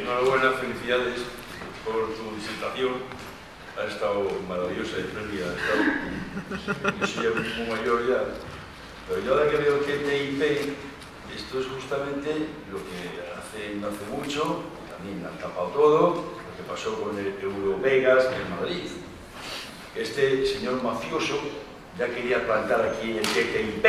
enhorabuena, felicidades por tu disertación. Ha estado maravillosa y espléndida. Yo soy ya muy mayor ya. Pero yo ahora que veo TTIP, esto es justamente lo que no hace mucho, también han tapado todo, lo que pasó con el Eurovegas en Madrid. Este señor mafioso ya quería plantar aquí el TTIP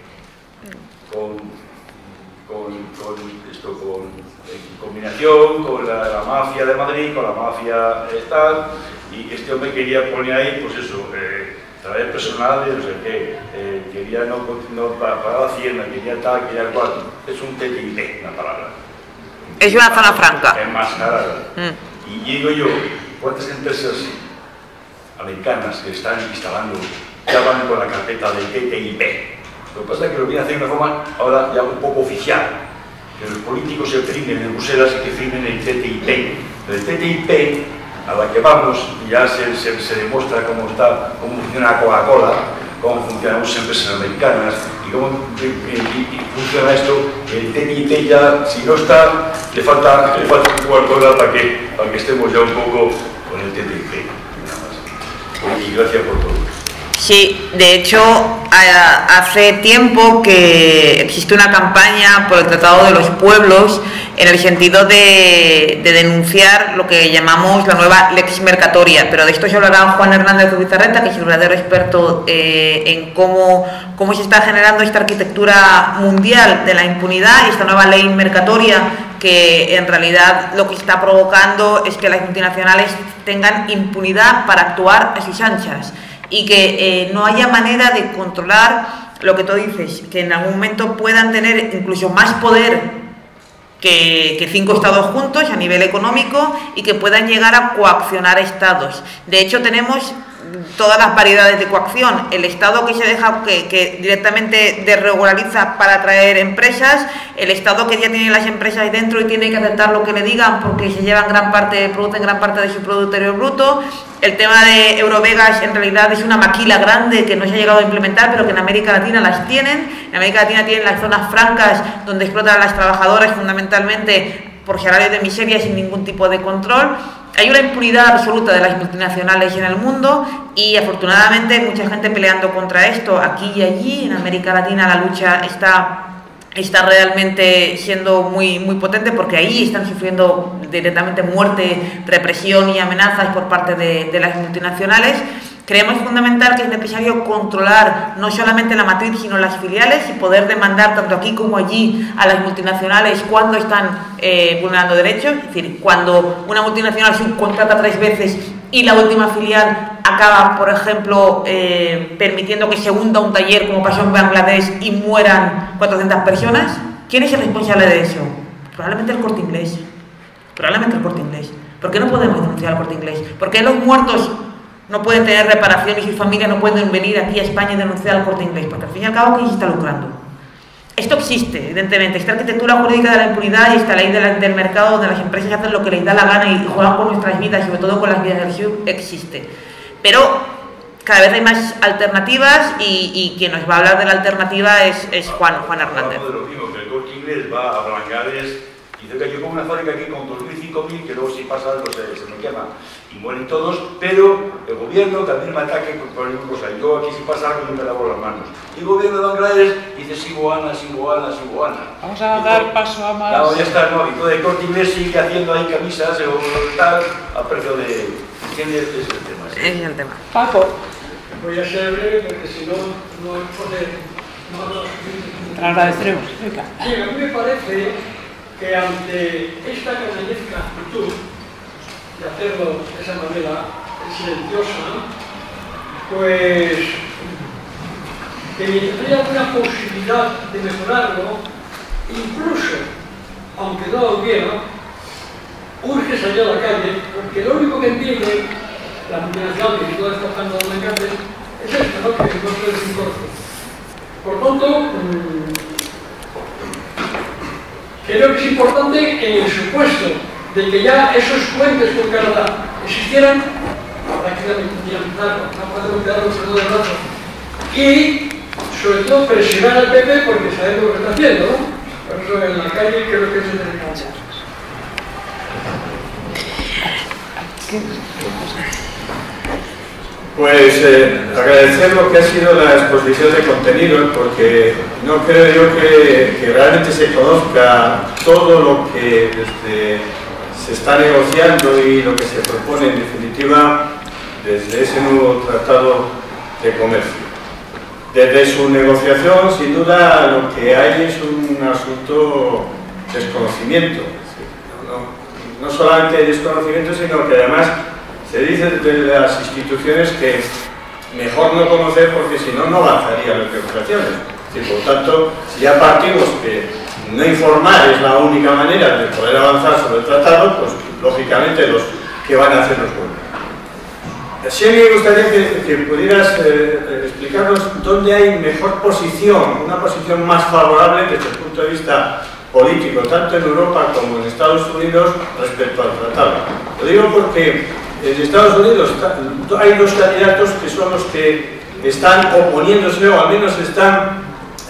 en combinación con la mafia de Madrid, con la mafia tal, y este hombre quería poner ahí, pues eso, traer personal de no sé qué, quería no pagar Hacienda, quería tal, quería cual. Es un TTIP, una palabra. Es una zona franca. Enmascarada. Y digo yo, ¿cuántas empresas americanas que están instalando ya van con la carpeta del TTIP? Lo que pasa es que lo vienen a hacer de una forma ahora ya un poco oficial, que los políticos se firmen en Bruselas y que firmen el TTIP. Pero el TTIP, a la que vamos, ya se demuestra cómo funciona la Coca-Cola, cómo funcionan muchas empresas americanas y cómo funciona esto. El TTIP ya, si no está, le falta un Coca-Cola para que estemos ya un poco con el TTIP. Nada más. Y gracias por todo. Sí, de hecho, hace tiempo que existe una campaña por el Tratado de los Pueblos en el sentido de denunciar lo que llamamos la nueva Lex Mercatoria, pero de esto se hablará Juan Hernández Ubizarreta, que es el verdadero experto en cómo se está generando esta arquitectura mundial de la impunidad y esta nueva ley mercatoria, que en realidad lo que está provocando es que las multinacionales tengan impunidad para actuar a sus anchas y que no haya manera de controlar lo que tú dices, que en algún momento puedan tener incluso más poder que 5 estados juntos a nivel económico y que puedan llegar a coaccionar estados. De hecho, tenemos todas las variedades de coacción. El Estado que se deja, que directamente desregulariza para atraer empresas, el Estado que ya tiene las empresas ahí dentro y tiene que aceptar lo que le digan porque se llevan producen gran parte de su Producto Interior Bruto. El tema de Eurovegas en realidad es una maquila grande que no se ha llegado a implementar, pero que en América Latina las tienen. En América Latina tienen las zonas francas donde explotan a las trabajadoras fundamentalmente por salarios de miseria sin ningún tipo de control. Hay una impunidad absoluta de las multinacionales en el mundo y afortunadamente hay mucha gente peleando contra esto aquí y allí. En América Latina la lucha está realmente siendo muy potente porque ahí están sufriendo directamente muerte, represión y amenazas por parte de las multinacionales. Creemos fundamental que es necesario controlar no solamente la matriz, sino las filiales y poder demandar tanto aquí como allí a las multinacionales cuando están vulnerando derechos. Es decir, cuando una multinacional subcontrata 3 veces y la última filial acaba, por ejemplo, permitiendo que se hunda un taller, como pasó en Bangladesh, y mueran 400 personas, ¿quién es el responsable de eso? Probablemente el Corte Inglés. Probablemente el Corte Inglés. ¿Por qué no podemos denunciar al Corte Inglés? ¿Por qué los muertos no pueden tener reparación y sus familias no pueden venir aquí a España y denunciar al Corte Inglés? Porque al fin y al cabo, ¿quién se está lucrando? Esto existe, evidentemente. Esta arquitectura jurídica de la impunidad y esta ley del mercado donde las empresas hacen lo que les da la gana y juegan con nuestras vidas, y sobre todo con las vidas del sur, existe. Pero cada vez hay más alternativas y quien nos va a hablar de la alternativa es Juan Hernández. De lo mismo, que el Corte Inglés va a Blancares y dice que yo pongo una fábrica aquí con 2.000, 5.000, que luego si pasa algo se me quema y mueren todos, pero el gobierno también me ataque por alguna cosa. Yo aquí si pasa algo yo me lavo las manos. Y el gobierno de Bangladesh dice sí, Boana. Vamos a dar paso a más. Claro, ya está, ¿no? Y todo el Corte Inglés sigue haciendo ahí camisas o tal, a precio de... ¿Entiendes? Ese es el tema. ¿Sí? Ese es el tema. Paco. Voy a ser breve porque si no pone... Te lo agradeceremos. Sí, a mí me parece que ante esta canallesca actitud de hacerlo de esa manera silenciosa, pues que mientras haya alguna posibilidad de mejorarlo, incluso aunque no lo hubiera, urge salir a la calle, porque lo único que entiende la multinacional que todo está pasando en la calle es esto, ¿no? Que no se desincorpora. Por tanto, creo que es importante que en el supuesto de que ya esos puentes con Canadá existieran, habrá que dinamizarlo, no podemos quedarnos en de brazos, y sobre todo presionar al PP porque sabemos lo que está haciendo, ¿no? Por eso en la calle creo que eso es el que Pues agradecer lo que ha sido la exposición de contenidos, porque no creo yo que realmente se conozca todo lo que se está negociando y lo que se propone en definitiva desde ese nuevo tratado de comercio. Desde su negociación, sin duda, lo que hay es un asunto de desconocimiento. No solamente desconocimiento, sino que además se dice desde las instituciones que mejor no conocer porque si no, no avanzarían las negociaciones. Y por tanto, si ya partimos que no informar es la única manera de poder avanzar sobre el tratado, pues lógicamente los que van a hacer los buenos. Sí me gustaría que pudieras explicarnos dónde hay mejor posición, una posición más favorable desde el punto de vista político, tanto en Europa como en Estados Unidos respecto al tratado. Lo digo porque en Estados Unidos hay dos candidatos que son los que están oponiéndose o al menos están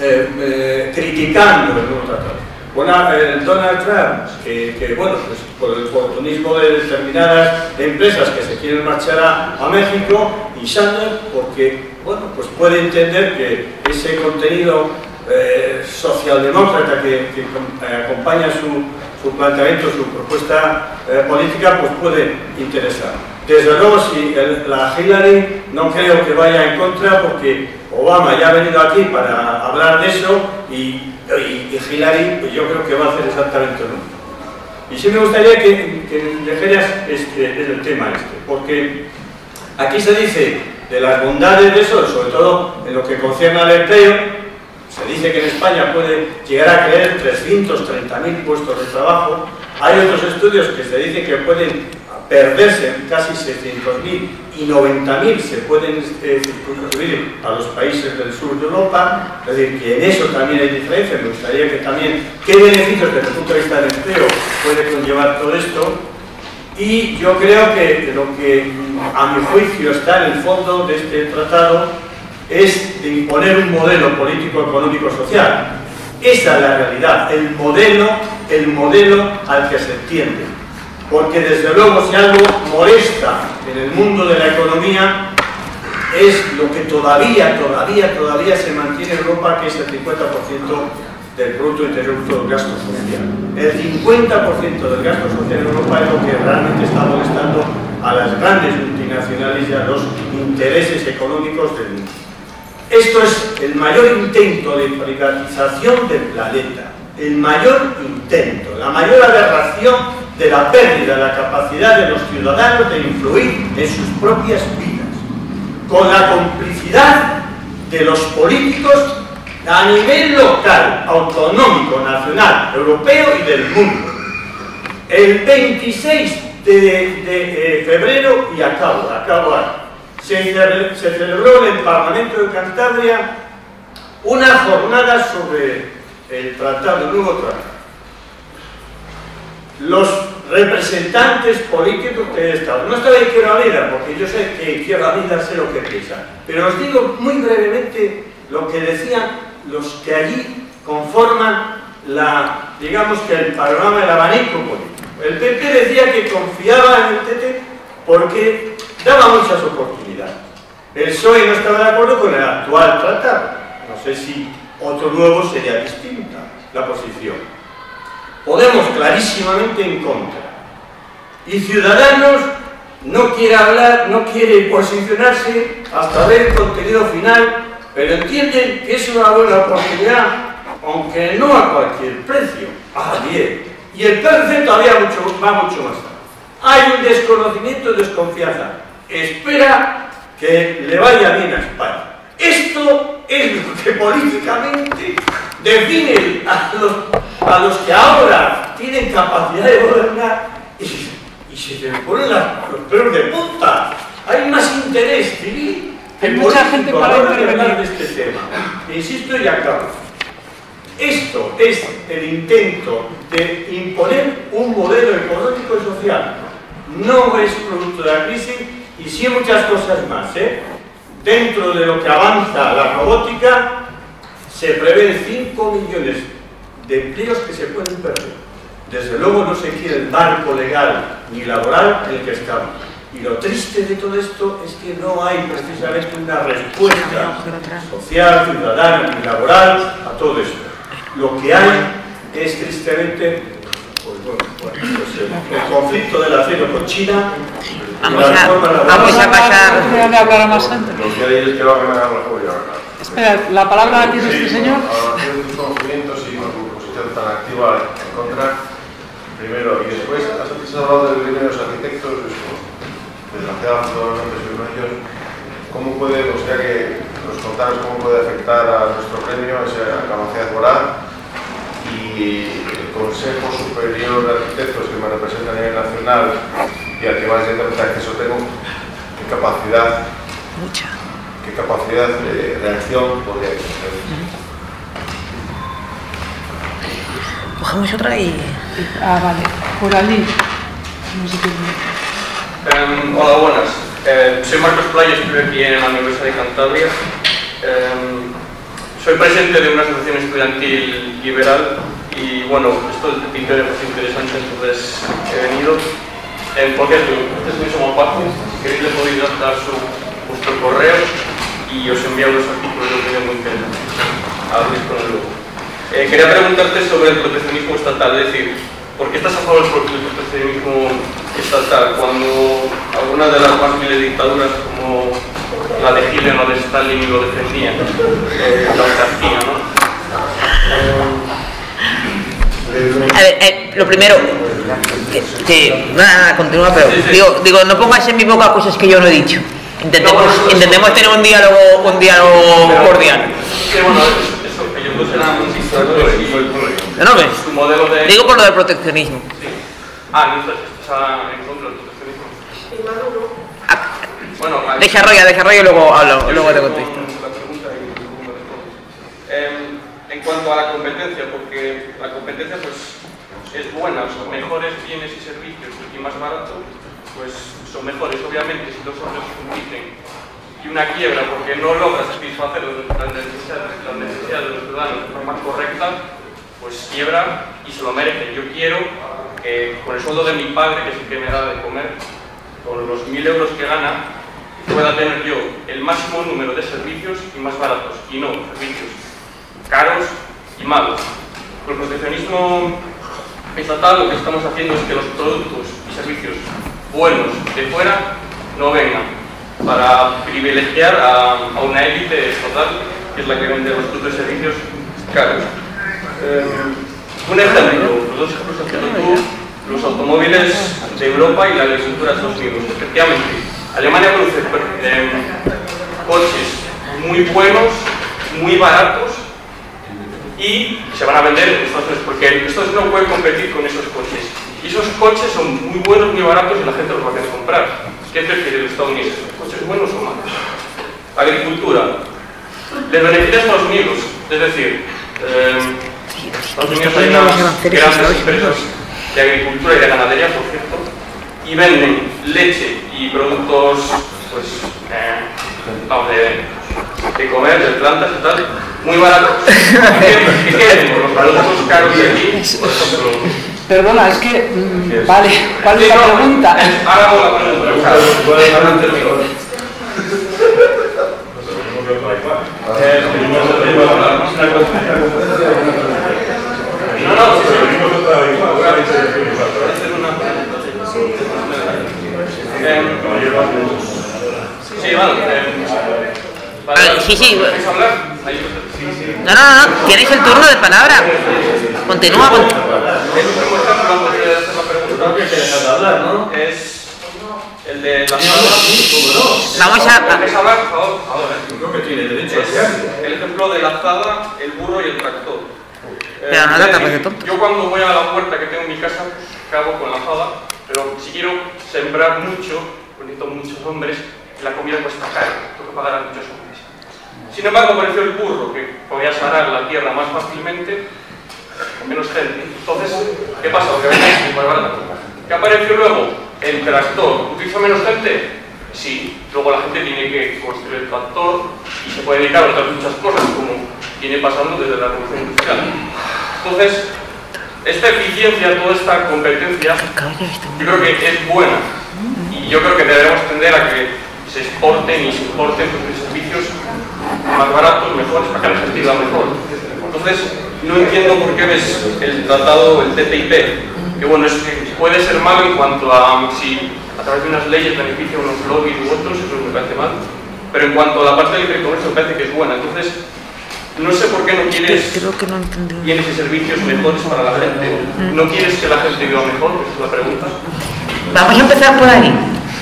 criticando el nuevo tratado. Bueno, Donald Trump, bueno, pues por el oportunismo de determinadas empresas que se quieren marchar a México, y Sanders porque, bueno, pues puede entender que ese contenido socialdemócrata que acompaña su planteamiento, su propuesta política, pues puede interesar. Desde luego, si la Hillary no creo que vaya en contra, porque Obama ya ha venido aquí para hablar de eso y Hillary, pues yo creo que va a hacer exactamente lo mismo. Y sí me gustaría que dijeras el tema porque aquí se dice de las bondades de eso, sobre todo en lo que concierne al empleo. Se dice que en España puede llegar a crear 330.000 puestos de trabajo. Hay otros estudios que se dice que pueden perderse casi 600.000 y 90.000 se pueden circunscribir a los países del sur de Europa. Es decir, que en eso también hay diferencia. Me gustaría que también, ¿qué beneficios desde el punto de vista del empleo puede conllevar todo esto? Y yo creo que lo que a mi juicio está en el fondo de este tratado es de imponer un modelo político, económico, social. Esa es la realidad, el modelo al que se tiende. Porque desde luego si algo molesta en el mundo de la economía es lo que todavía se mantiene en Europa, que es el 50% del Producto Interior Bruto del gasto social. El 50% del gasto social en Europa es lo que realmente está molestando a las grandes multinacionales y a los intereses económicos del mundo. Esto es el mayor intento de privatización del planeta, el mayor intento, la mayor aberración de la pérdida de la capacidad de los ciudadanos de influir en sus propias vidas, con la complicidad de los políticos a nivel local, autonómico, nacional, europeo y del mundo. El 26 de febrero, y acabo se celebró en el Parlamento de Cantabria una jornada sobre el tratado, el nuevo tratado. Los representantes políticos que he estado, no estaba Izquierda Unida, porque yo sé que Izquierda Unida sé lo que piensa, pero os digo muy brevemente lo que decían los que allí conforman digamos que el panorama del abanico político. El PP decía que confiaba en el TT porque daba muchas oportunidades. El PSOE no estaba de acuerdo con el actual tratado. No sé si otro nuevo sería distinta la posición. Podemos clarísimamente en contra. Y Ciudadanos no quiere hablar, no quiere posicionarse hasta ver el contenido final, pero entienden que es una buena oportunidad, aunque no a cualquier precio. Ah, bien. Y el PRC todavía va mucho más tarde. Hay un desconocimiento y desconfianza. Espera que le vaya bien a España. Esto es lo que políticamente define a los que ahora tienen capacidad de gobernar y se les ponen los pelos de punta. Hay más interés civil que mucha gente para hablar de este tema. Insisto y acabo. Esto es el intento de imponer un modelo económico y social. No es producto de la crisis y sí muchas cosas más. Dentro de lo que avanza la robótica, se prevén 5 millones de empleos que se pueden perder. Desde luego no se quiere el marco legal ni laboral en el que estamos. Y lo triste de todo esto es que no hay precisamente una respuesta social, ciudadana y laboral a todo esto. Lo que hay es tristemente el conflicto del acero con China. Vamos a pasar. Déjame hablar más antes. Lo que hay es que va a renegar la joya. Espera, la palabra la tiene este señor. A de tus conocimientos y con tu posición tan activa en contra, primero, y después, has hablado del gremio de los arquitectos, desgraciadamente soy uno de ellos. ¿Cómo puede, o sea que nos contaras cómo puede afectar a nuestro gremio esa capacidad moral? Y el Consejo Superior de Arquitectos que me representa a nivel nacional y al que más directamente acceso tengo, ¿qué capacidad de reacción podría tener? Cogemos otra y... Vale, por allí. No sé quién. Hola, buenas. Soy Marcos Playa, estudio aquí en la Universidad de Cantabria. Soy presidente de una asociación estudiantil liberal y bueno, esto del pintor me parece interesante, entonces he venido. Por cierto, este es mi somopacio, si queréis le podéis dar vuestro correo y os envío los artículos de opinión muy interesantes. Habléis con el luego. Quería preguntarte sobre el proteccionismo estatal, es decir, ¿por qué estás a favor del proteccionismo estatal cuando algunas de las más viles dictaduras como la de Hitler o de Stalin lo defendían? La autarquía, ¿no? A ver, lo primero, nada, continúa, pero digo, no pongas en mi boca cosas que yo no he dicho. Intentemos tener un diálogo cordial. Sí, bueno, eso, que ellos dos eran dictadores y No ves. su modelo de... Digo por lo del proteccionismo. Sí. No estás en contra del proteccionismo. Bueno, Desarrolla y luego hablo, luego te contesto. La pregunta y luego me respondes. En cuanto a la competencia, porque la competencia pues es buena, son mejores bienes y servicios y más baratos, pues son mejores. Obviamente, si dos hombres compiten y una quiebra porque no logra satisfacer las necesidades de los ciudadanos de forma correcta, pues quiebra y se lo merece. Yo quiero que con el sueldo de mi padre, que es el que me da de comer, con los 1000 euros que gana, pueda tener yo el máximo número de servicios y más baratos, y no servicios caros y malos. Con el proteccionismo estatal lo que estamos haciendo es que los productos y servicios buenos de fuera no vengan para privilegiar a una élite estatal que es la que vende los productos y servicios caros. Un ejemplo, los dos ejemplos que has citado tú, los automóviles de Europa y la agricultura de Estados Unidos. Efectivamente, Alemania produce coches muy buenos, muy baratos y se van a vender en Estados Unidos porque Estados Unidos no puede competir con esos coches. Y esos coches son muy buenos, muy baratos y la gente los va a querer comprar. ¿Qué prefiere el estadounidense? ¿Coches buenos o malos? Agricultura. Les beneficia a Estados Unidos, es decir, Estados Unidos hay unas grandes empresas de agricultura y de ganadería, por cierto, y venden leche y productos, pues, de comer, de plantas y tal, muy baratos. ¿Qué queremos? Los productos caros de aquí, por ejemplo. Perdona, es que... vale, ¿cuál es la pregunta? Ahora hago la pregunta. Sí. No, tienes el turno de palabra. Continúa. Es el de la Vamos a... hablar, por favor. Creo que tiene derecho a hacer. El ejemplo de la azada, el burro y el tractor. Pero no te tapes de tonto. Yo cuando voy a la huerta que tengo en mi casa, acabo con la azada, pero si quiero sembrar mucho, necesito muchos hombres, y la comida cuesta caro, tengo que pagar a muchos hombres. Sin embargo, apareció el burro, que podía arar la tierra más fácilmente, con menos gente. Entonces, ¿qué pasa? Que vendéis más barato. ¿Qué apareció luego? El tractor. ¿Utiliza menos gente? Sí. Luego la gente tiene que construir el tractor y se puede dedicar a otras muchas cosas, como viene pasando desde la revolución industrial. Entonces, esta eficiencia, toda esta competencia, yo creo que es buena. Y yo creo que deberemos tender a que se exporten y se importen servicios más baratos, mejores, para que la gente viva mejor. Entonces, no entiendo por qué ves el tratado, el TTIP, que bueno, puede ser malo en cuanto a si a través de unas leyes beneficia a unos lobbies u otros, eso me parece mal, pero en cuanto a la parte de libre comercio me parece que es buena. Entonces, no sé por qué no quieres bienes y servicios mejores para la gente. ¿No quieres que la gente viva mejor? Esa es la pregunta. Vamos a empezar por ahí.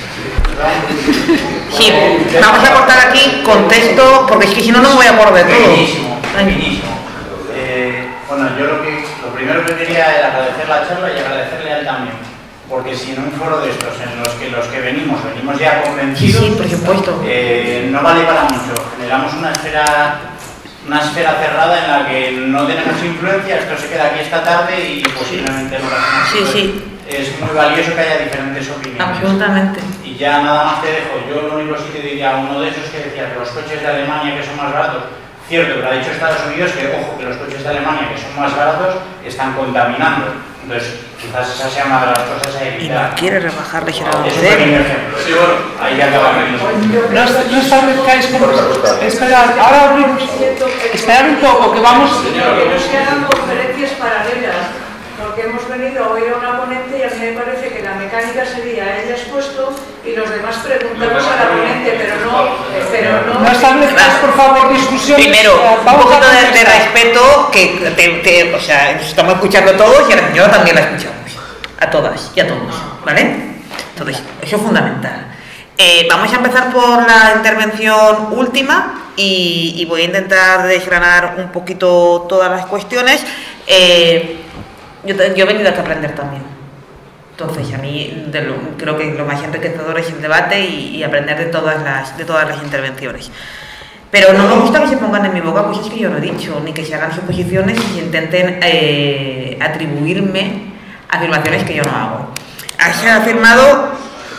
Sí, vamos a cortar aquí contexto, porque es que si no, no me voy a acordar de todo. Buenísimo. Bueno, yo lo primero que quería era agradecer la charla y agradecerle a él también, porque si en un foro de estos en los que venimos ya convencidos, sí, por supuesto, no vale para mucho. Generamos una esfera cerrada en la que no tenemos influencia, esto se queda aquí esta tarde y posiblemente no la sí. Es muy valioso que haya diferentes opiniones. Absolutamente. Y ya nada más te dejo, yo lo único sí te diría, uno de esos que decía que los coches de Alemania que son más baratos, cierto, pero ha dicho Estados Unidos que, ojo, que los coches de Alemania que son más baratos están contaminando. Entonces, quizás esa sea una de las cosas a evitar. Y no quiere rebajar ligeramente. Es un pequeño ejemplo. Sí, bueno. Ahí ya acabamos. No establezcáis como... Esperad, ahora abrimos. Esperad un poco, que vamos... Que no se hagan conferencias paralelas, porque hemos venido a oír a una ponente y a mí me parece que la mecánica sería ella expuesto y los demás preguntamos a la ponente, pero no... No establezcáis, por favor, discusiones. Primero, un poquito de respeto, que o sea, estamos escuchando todos y a la señora también la escuchamos. A todas y a todos, ¿vale? Entonces, eso es fundamental. Vamos a empezar por la intervención última y voy a intentar desgranar un poquito todas las cuestiones. Yo he venido aquí a aprender también. Entonces, a mí creo que lo más enriquecedor es el debate y aprender de todas las intervenciones. Pero no me gusta que se pongan en mi boca cosas que yo no he dicho, ni que se hagan suposiciones y se intenten atribuirme afirmaciones que yo no hago. Has afirmado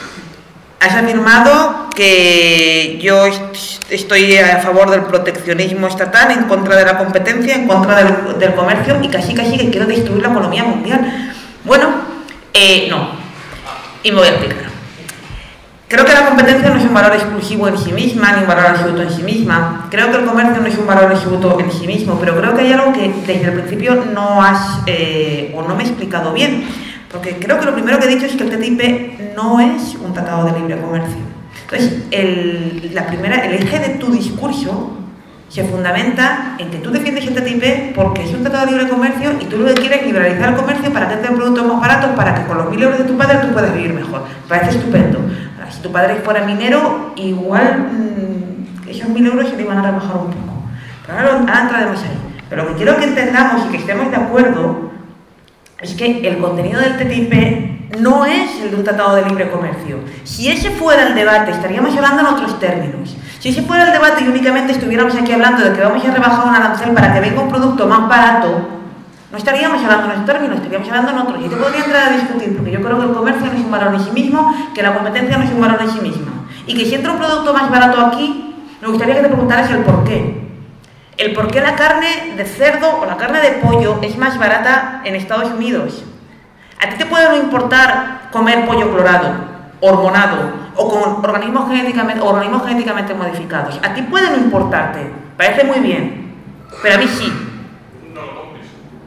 que yo estoy a favor del proteccionismo estatal, en contra de la competencia, en contra del comercio y casi que quiero destruir la economía mundial. Bueno, no. Y me voy a explicar. Creo que la competencia no es un valor exclusivo en sí misma, ni un valor absoluto en sí misma. Creo que el comercio no es un valor absoluto en sí mismo, pero creo que hay algo que desde el principio no has o no me he explicado bien. Porque creo que lo primero que he dicho es que el TTIP no es un tratado de libre comercio. Entonces, el eje de tu discurso se fundamenta en que tú defiendes el TTIP porque es un tratado de libre comercio y tú lo que quieres es liberalizar el comercio para que te den productos más baratos, para que con los 1.000 euros de tu padre tú puedas vivir mejor. Parece estupendo. Ahora, si tu padre fuera minero, igual esos 1.000 euros se te iban a rebajar un poco. Pero ahora entraremos ahí. Pero lo que quiero que entendamos y que estemos de acuerdo es que el contenido del TTIP no es el de un tratado de libre comercio. Si ese fuera el debate, estaríamos hablando en otros términos. Si ese fuera el debate y únicamente estuviéramos aquí hablando de que vamos a rebajar un arancel para que venga un producto más barato, no estaríamos hablando en esos términos, estaríamos hablando en otros. Y te podría entrar a discutir, porque yo creo que el comercio no es un valor en sí mismo, que la competencia no es un valor en sí misma. Y que si entra un producto más barato aquí, me gustaría que te preguntaras el por qué. El por qué la carne de cerdo o la carne de pollo es más barata en Estados Unidos. ¿A ti te puede no importar comer pollo clorado, hormonado o con organismos genéticamente modificados? A ti puede no importarte, parece muy bien, pero a mí sí. No lo compres.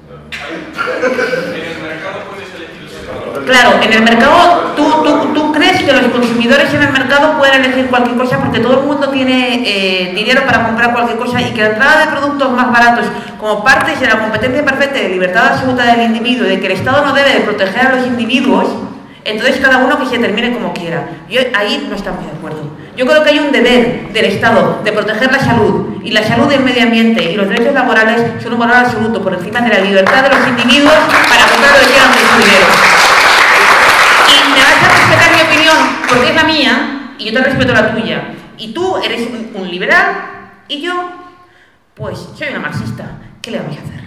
En el mercado puedes elegir el separador. Claro, en el mercado, ¿tú crees que los consumidores en el mercado pueden elegir cualquier cosa porque todo el mundo tiene dinero para comprar cualquier cosa y que la entrada de productos más baratos como parte de la competencia perfecta y de libertad absoluta del individuo y de que el Estado no debe de proteger a los individuos, entonces cada uno que se termine como quiera? Yo ahí no estamos de acuerdo. Yo creo que hay un deber del Estado de proteger la salud, y la salud del medio ambiente y los derechos laborales son un valor absoluto por encima de la libertad de los individuos para comprar lo que quieran con su dinero. Y me vas a respetar mi opinión porque es la mía y yo te respeto la tuya. Y tú eres un liberal y yo, pues, soy una marxista. ¿Qué le vamos a hacer?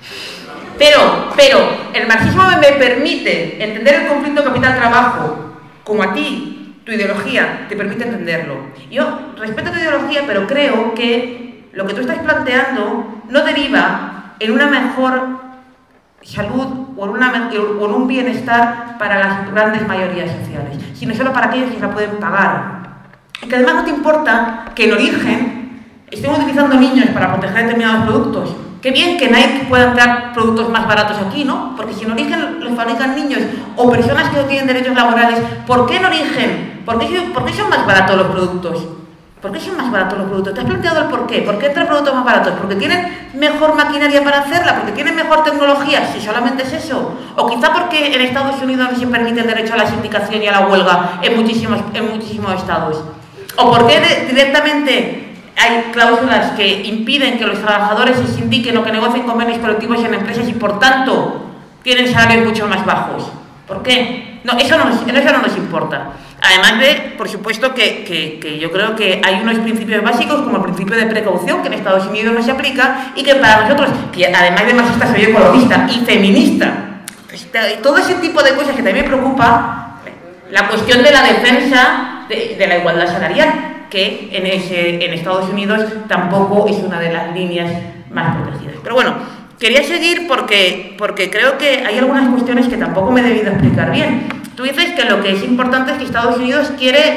Pero el marxismo me permite entender el conflicto capital-trabajo como a ti, tu ideología, te permite entenderlo. Yo respeto tu ideología, pero creo que lo que tú estás planteando no deriva en una mejor salud o en un bienestar para las grandes mayorías sociales, sino solo para aquellos que la pueden pagar. Y que además no te importa que en origen estén utilizando niños para proteger determinados productos. Qué bien que Nike pueda dar productos más baratos aquí, ¿no? Porque si en origen los fabrican niños o personas que no tienen derechos laborales, ¿por qué en origen? ¿Por qué son más baratos los productos? ¿Por qué son más baratos los productos? ¿Te has planteado el por qué? ¿Por qué entran productos más baratos? ¿Porque tienen mejor maquinaria para hacerla? ¿Porque tienen mejor tecnología? Si solamente es eso. O quizá porque en Estados Unidos no se permite el derecho a la sindicación y a la huelga en muchísimos estados. ¿O porque directamente hay cláusulas que impiden que los trabajadores se sindiquen o que negocien convenios colectivos en empresas y por tanto tienen salarios mucho más bajos? ¿Por qué? No, eso no nos importa. Además de, por supuesto, que yo creo que hay unos principios básicos como el principio de precaución que en Estados Unidos no se aplica y que para nosotros, que además de marxista soy ecologista y feminista, todo ese tipo de cosas que también me preocupa, la cuestión de la defensa de la igualdad salarial, que en Estados Unidos tampoco es una de las líneas más protegidas. Pero bueno, quería seguir porque creo que hay algunas cuestiones que tampoco me he debido explicar bien. Tú dices que lo que es importante es que Estados Unidos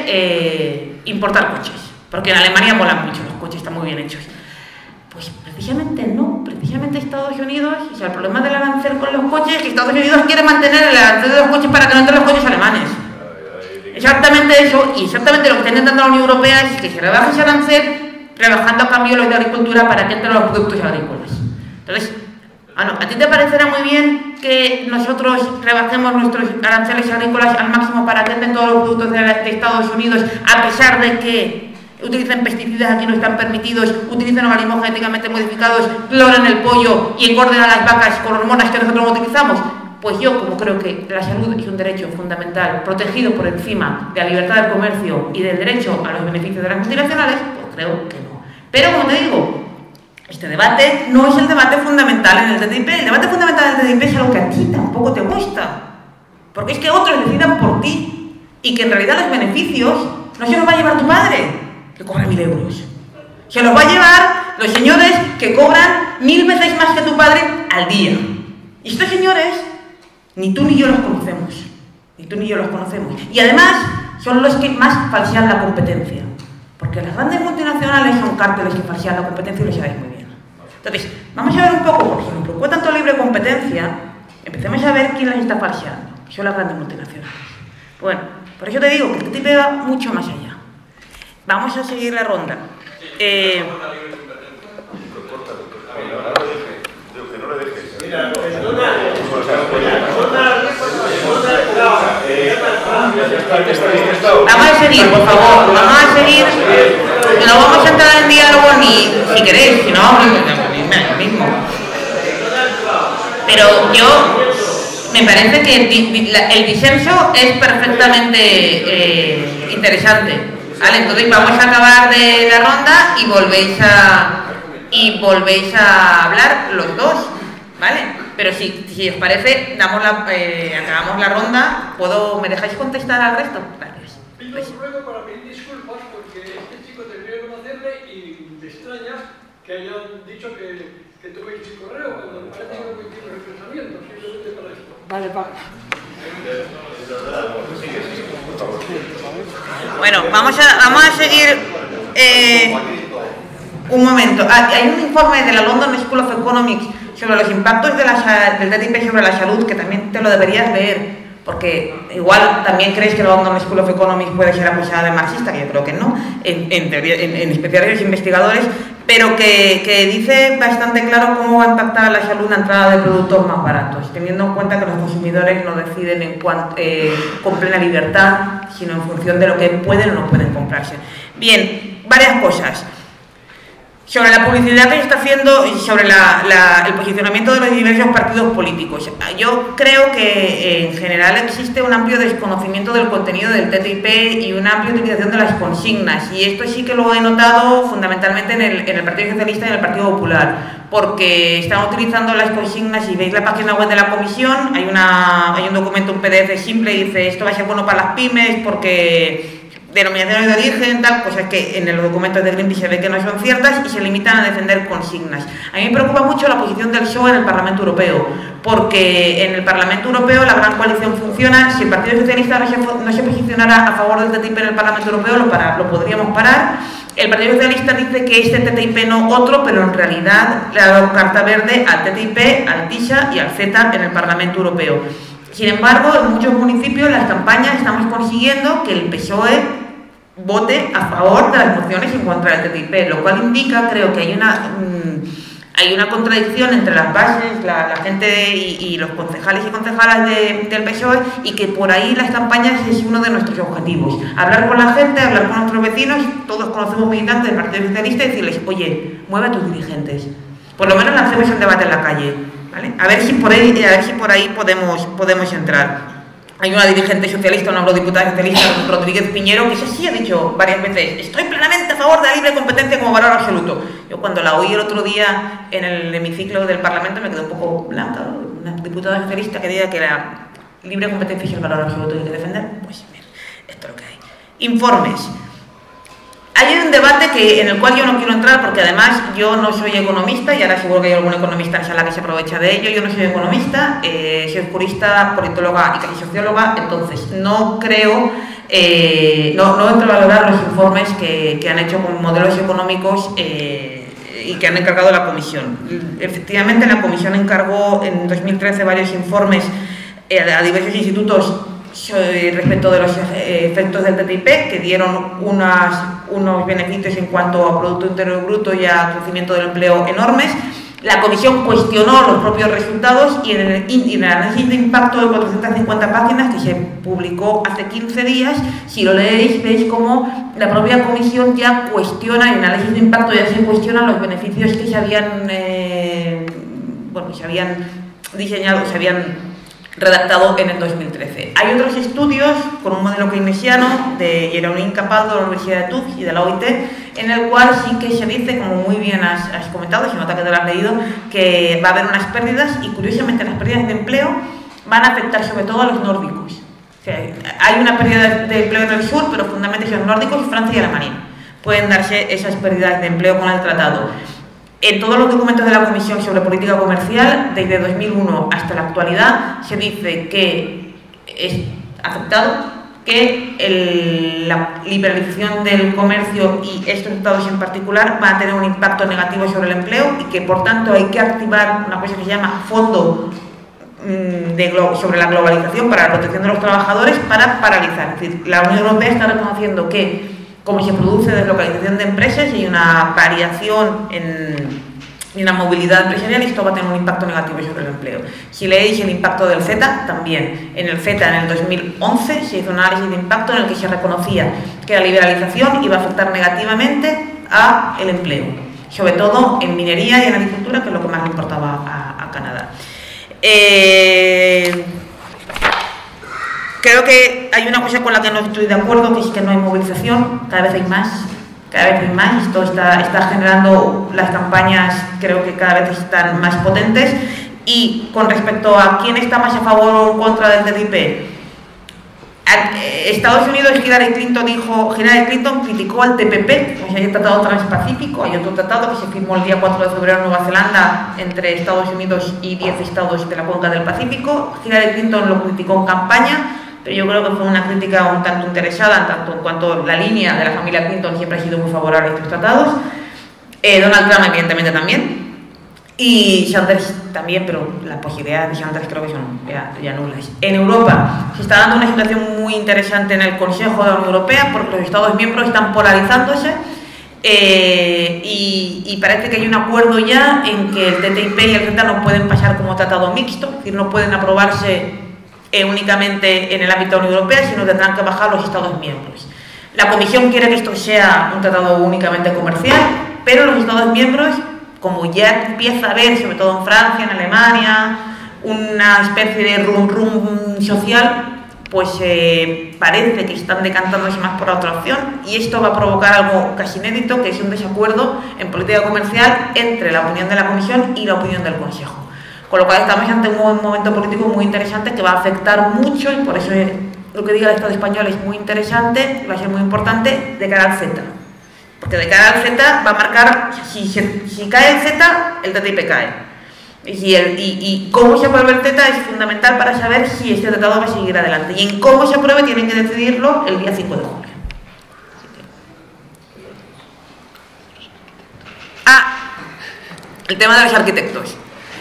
quiere importar coches, porque en Alemania molan mucho, los coches están muy bien hechos. Pues precisamente no, precisamente Estados Unidos, o sea, el problema del arancel con los coches es que Estados Unidos quiere mantener el arancel de los coches para que no entren los coches alemanes. Exactamente eso, y exactamente lo que está intentando la Unión Europea es que se rebaje ese arancel, rebajando a cambio los de agricultura para que entren los productos agrícolas. Entonces, ¿a ti te parecerá muy bien que nosotros rebajemos nuestros aranceles agrícolas al máximo para que entren todos los productos de Estados Unidos, a pesar de que utilicen pesticidas aquí no están permitidos, utilicen organismos genéticamente modificados, clonen el pollo y engorden a las vacas con hormonas que nosotros no utilizamos? Pues yo, como creo que la salud es un derecho fundamental, protegido por encima de la libertad del comercio y del derecho a los beneficios de las multinacionales, pues creo que no. Pero, como te digo, este debate no es el debate fundamental en el TTIP. El debate fundamental en el TTIP es algo que a ti tampoco te gusta. Porque es que otros decidan por ti y que en realidad los beneficios no se los va a llevar tu padre, que cobra 1.000 euros. Se los va a llevar los señores que cobran 1000 veces más que tu padre al día. Y estos señores, ni tú ni yo los conocemos. Ni tú ni yo los conocemos. Y además, son los que más falsean la competencia. Porque las grandes multinacionales son cárteles que falsean la competencia y lo sabéis muy bien. Entonces, vamos a ver un poco, porque si nos preocupa tanto libre competencia, empecemos a ver quién las está falseando. Son las grandes multinacionales. Bueno, por eso te digo que el TTIP va mucho más allá. Vamos a seguir la ronda. Vamos a seguir, por favor, vamos a seguir. No vamos a entrar en diálogo ni si queréis, si no, mismo. Pero yo me parece que el disenso es perfectamente interesante. ¿Vale? Entonces vamos a acabar de la ronda y volvéis a hablar los dos, ¿vale? Pero si os parece, acabamos la ronda. ¿Me dejáis contestar al resto? Gracias. Pido ruego para pedir disculpas porque este chico tendría que conocerle y me extraña que hayan dicho que tuvéis mi correo, cuando me parece que no coincide el pensamiento, simplemente para esto. Vale. Bueno, vamos a seguir un momento. Hay un informe de la London School of Economics sobre los impactos del TTIP sobre la salud, que también te lo deberías leer, porque igual también crees que la London School of Economics puede ser acusada de marxista, que yo creo que no, en especial los investigadores, pero que dice bastante claro cómo va a impactar la salud la entrada de productos más baratos, teniendo en cuenta que los consumidores no deciden con plena libertad, sino en función de lo que pueden o no pueden comprarse. Bien, varias cosas. Sobre la publicidad que se está haciendo y sobre el posicionamiento de los diversos partidos políticos. Yo creo que en general existe un amplio desconocimiento del contenido del TTIP y una amplia utilización de las consignas. Y esto sí que lo he notado fundamentalmente en el Partido Socialista y en el Partido Popular. Porque están utilizando las consignas, y veis la página web de la comisión, hay un documento, un PDF simple, y dice esto va a ser bueno para las pymes porque denominaciones de origen, tal, pues es que en los documentos de Greenpeace se ve que no son ciertas y se limitan a defender consignas. A mí me preocupa mucho la posición del PSOE en el Parlamento Europeo, porque en el Parlamento Europeo la gran coalición funciona. Si el Partido Socialista no se posicionara a favor del TTIP en el Parlamento Europeo, lo podríamos parar. El Partido Socialista dice que este TTIP no otro, pero en realidad le ha dado carta verde al TTIP, al TISA y al CETA en el Parlamento Europeo. Sin embargo, en muchos municipios, en las campañas, estamos consiguiendo que el PSOE vote a favor de las mociones en contra del TTIP, lo cual indica, creo que hay una contradicción entre las bases, la gente y los concejales y concejalas del PSOE, y que por ahí las campañas es uno de nuestros objetivos. Hablar con la gente, hablar con nuestros vecinos, todos conocemos militantes del Partido Socialista, y decirles, oye, mueve a tus dirigentes. Por lo menos lancemos el debate en la calle, ¿vale? A ver si por ahí podemos entrar. Hay una dirigente socialista, una eurodiputada socialista, Rodríguez Piñero, que sí ha dicho varias veces: estoy plenamente a favor de la libre competencia como valor absoluto. Yo cuando la oí el otro día en el hemiciclo del Parlamento me quedé un poco blanca. Una diputada socialista que diga que la libre competencia es el valor absoluto que hay que defender. Pues mira, esto es lo que hay. Informes. Hay un debate en el cual yo no quiero entrar, porque además yo no soy economista, y ahora seguro que hay algún economista en sala que se aprovecha de ello. Yo no soy economista, soy jurista, politóloga y casi socióloga, entonces no creo, no entro a valorar los informes que han hecho con modelos económicos y que han encargado la comisión. Efectivamente, la comisión encargó en 2013 varios informes a diversos institutos respecto de los efectos del TTIP, que dieron unos beneficios en cuanto a Producto Interior Bruto y a crecimiento del empleo enormes. La comisión cuestionó los propios resultados, y en el análisis de impacto de 450 páginas que se publicó hace 15 días, si lo leéis, veis cómo la propia comisión ya cuestiona, en el análisis de impacto ya se cuestionan los beneficios que se habían diseñado, se habían redactado en el 2013. Hay otros estudios con un modelo keynesiano de Jeroen Capaldo de la Universidad de Tufts y de la OIT, en el cual sí que se dice, como muy bien has comentado, se nota que te lo has leído, que va a haber unas pérdidas, y curiosamente las pérdidas de empleo van a afectar sobre todo a los nórdicos. O sea, hay una pérdida de empleo en el sur, pero fundamentalmente son nórdicos, Francia y Alemania. Pueden darse esas pérdidas de empleo con el tratado. En todos los documentos de la Comisión sobre Política Comercial, desde 2001 hasta la actualidad, se dice que es aceptado que la liberalización del comercio y estos tratados en particular van a tener un impacto negativo sobre el empleo, y que por tanto hay que activar una cosa que se llama Fondo sobre la globalización para la protección de los trabajadores para paralizar. Es decir, la Unión Europea está reconociendo que, como se produce deslocalización de empresas y hay una variación en la movilidad empresarial, esto va a tener un impacto negativo sobre el empleo. Si leéis el impacto del CETA, también. En el CETA, en el 2011, se hizo un análisis de impacto en el que se reconocía que la liberalización iba a afectar negativamente al empleo, sobre todo en minería y en agricultura, que es lo que más le importaba a Canadá. Creo que hay una cosa con la que no estoy de acuerdo, que es que no hay movilización, cada vez hay más, esto está generando, las campañas creo que cada vez están más potentes. Y con respecto a quién está más a favor o en contra del TTIP, Estados Unidos, Hillary Clinton criticó al TPP, o sea, hay el Tratado Transpacífico, hay otro tratado que se firmó el día 4 de febrero en Nueva Zelanda entre Estados Unidos y 10 estados de la cuenca del Pacífico. Hillary Clinton lo criticó en campaña, pero yo creo que fue una crítica un tanto interesada, tanto en cuanto la línea de la familia Clinton siempre ha sido muy favorable a estos tratados. Donald Trump evidentemente también, y Sanders también, pero las posibilidades de Sanders creo que son ya nulas. En Europa se está dando una situación muy interesante en el Consejo de la Unión Europea, porque los Estados miembros están polarizándose, y parece que hay un acuerdo ya en que el TTIP y el CETA no pueden pasar como tratado mixto, es decir, no pueden aprobarse únicamente en el ámbito de la Unión Europea, sino tendrán que bajar los Estados miembros. La Comisión quiere que esto sea un tratado únicamente comercial, pero los Estados miembros, como ya empieza a haber, sobre todo en Francia, en Alemania, una especie de rum social, pues parece que están decantándose más por la otra opción, y esto va a provocar algo casi inédito, que es un desacuerdo en política comercial entre la opinión de la Comisión y la opinión del Consejo. Con lo cual estamos ante un momento político muy interesante que va a afectar mucho, y por eso lo que diga el Estado español es muy interesante, va a ser muy importante de cara al CETA. Porque de cara al CETA va a marcar, si cae el CETA, el TTIP cae. Y cómo se apruebe el CETA es fundamental para saber si este tratado va a seguir adelante. Y en cómo se apruebe tienen que decidirlo el día 5 de julio. El tema de los arquitectos.